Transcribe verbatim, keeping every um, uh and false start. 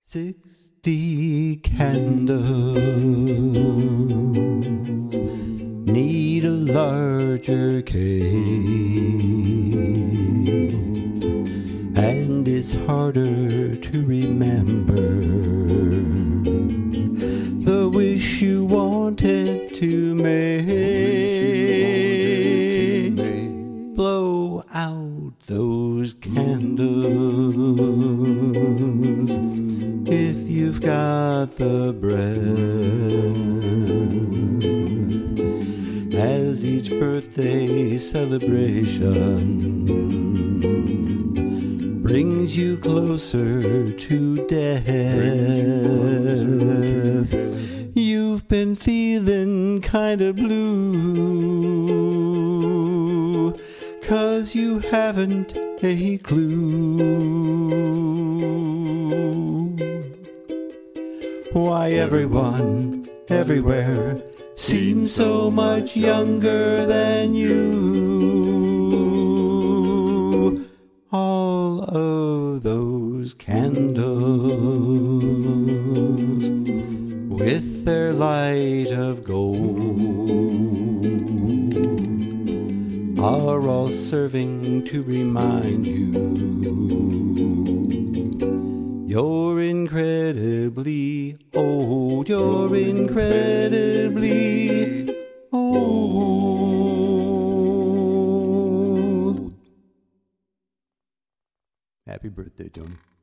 Sixty candles need a larger cake, and it's harder to remember the wish you wanted to make. Blow out those candles if you've got the breath, as each birthday celebration brings you closer to death. You've been feeling kinda blue, 'cause you haven't a clue why everyone, everywhere, seems so much younger than you. All of those candles, with their light of gold, are all serving to remind you you're incredibly old. You're incredibly old. Happy birthday, Tony.